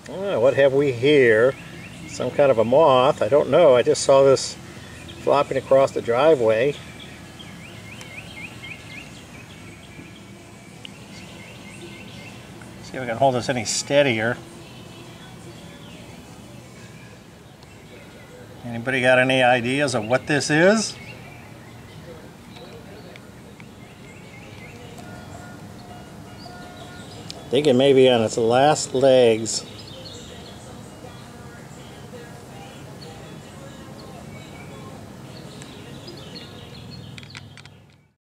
What have we here? Some kind of a moth. I don't know. I just saw this flopping across the driveway. See if we can hold this any steadier. Anybody got any ideas of what this is? Thinking maybe on its last legs.